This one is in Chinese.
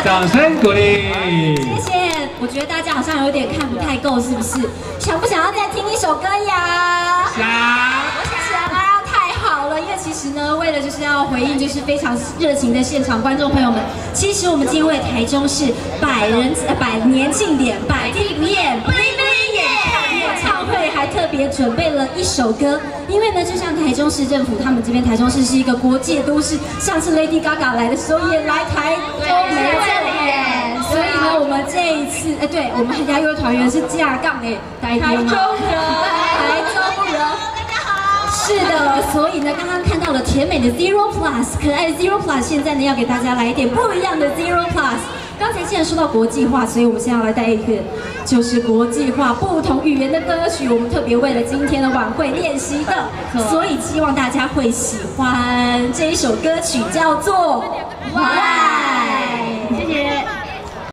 掌声鼓励。 谢谢。我觉得大家好像有点看不太够，是不是？想不想要再听一首歌呀？ 想。 想啊，太好了！因为其实呢，为了就是要回应就是非常热情的现场观众朋友们，其实我们今天为台中市百年庆典百听不厌 Bling Bling 演唱会还特别准备了一首歌，因为呢，就像台中市政府，他们这边台中市是一个国际都市，上次 Lady Gaga 来的时候也来台中没错耶，所以呢，我们这一次，对，我们嘉优团员是架杠哎，台中人，台中人。是的，所以呢，刚刚看到了甜美的 Zero Plus， 可爱的 Zero Plus， 现在呢要给大家来一点不一样的 Zero Plus。刚才既然说到国际化，所以我们现在要来带一个就是国际化不同语言的歌曲，我们特别为了今天的晚会练习的，所以希望大家会喜欢这一首歌曲，叫做《哇》。